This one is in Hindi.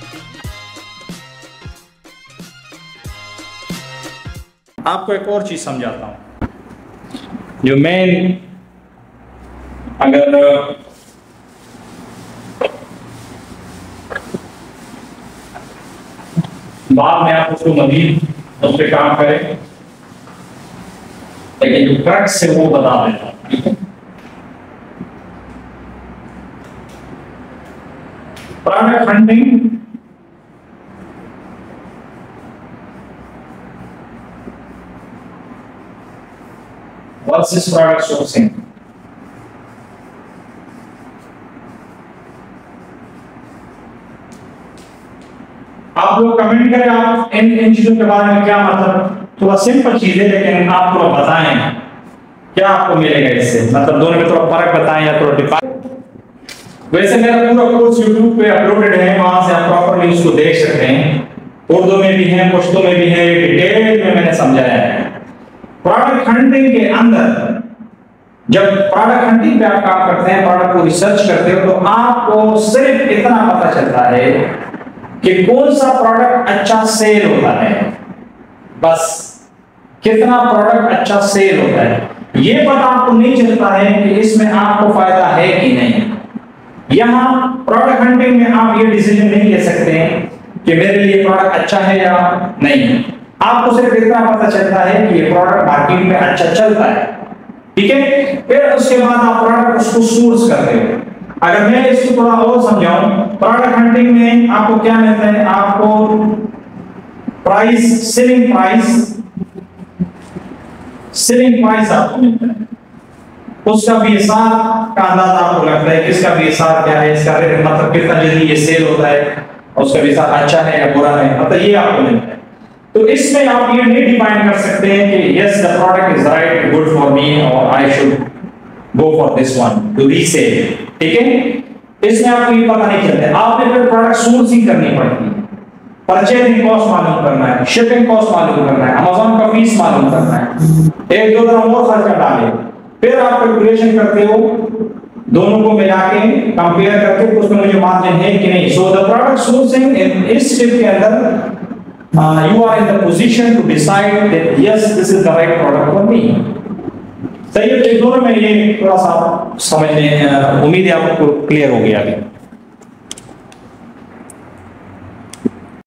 आपको एक और चीज समझाता हूं, जो मेन, अगर बाद में आप उसको मजीद उस पर काम करें, लेकिन जो क्रक्स है वो बता देता। Product hunting versus product sourcing. आप लोग कमेंट करें आप इन चीजों के बारे में क्या मतलब, थोड़ा सिंपल चीज है लेकिन आप थोड़ा बताएं क्या आपको मिलेगा इससे, मतलब दोनों में थोड़ा फर्क बताएं या थोड़ा डिफाइन। वैसे मेरा पूरा कोर्स YouTube पे अपलोडेड है, वहां से आप प्रॉपर्ली उसको देख सकते हैं। उर्दू में भी है, पश्तो में भी है, डिटेल में मैंने समझाया है। प्रोडक्ट हंटिंग के अंदर जब प्रोडक्ट हंटिंग पे आप काम करते हैं, प्रोडक्ट को रिसर्च करते हो, तो आपको सिर्फ इतना पता चलता है कि कौन सा प्रोडक्ट अच्छा सेल होता है, बस कितना प्रोडक्ट अच्छा सेल होता है, ये पता आपको नहीं चलता है कि इसमें आपको फायदा है कि नहीं। यहां प्रोडक्ट हंटिंग में आप ये डिसीजन नहीं ले सकते हैं कि मेरे लिए प्रोडक्ट अच्छा है या नहीं। आपको सिर्फ इतना पता चलता है कि ये प्रोडक्ट मार्केट में अच्छा चलता है, ठीक है। फिर उसके बाद आप प्रोडक्ट उसको सोर्स करते हो। अगर मैं इसको थोड़ा और समझाऊं, प्रोडक्ट हंटिंग में आपको क्या मिलता है, आपको प्राइस, सेलिंग प्राइस आपको मिलता है, उसका बीएसआर का अंदाजा आपको लगता है, किसका बीएसआर क्या है, इसका रेट मतलब कितना जल्दी ये सेल होता है, उसका बीएसआर अच्छा है या बुरा है, मतलब ये आपको मिलता है। तो इसमें आप ये नहीं डिफाइन कर सकते हैं कि yes the product is right, good for me, और I should go for this one to resell, ठीक है। इसमें आपको ये पता नहीं चलता है। आपने फिर प्रोडक्ट सोर्सिंग करनी पड़ती है, परचेजिंग कॉस्ट मालूम करना है, शिपिंग कॉस्ट मालूम करना है, अमेज़न का फीस मालूम करना है, एक दो तरह और खर्चा डाले, फिर आप कैलकुलेशन करते हो, दोनों को मिला के कंपेयर करके उसमें मुझे मार्जिन है कि नहीं। सो द प्रोडक्ट सोर्सिंग इस स्टेप के अंदर you are in the position to decide that yes this is the right product for me। सही है, दोनों में ये थोड़ा सा समझने, उम्मीद है आपको क्लियर हो गया अभी।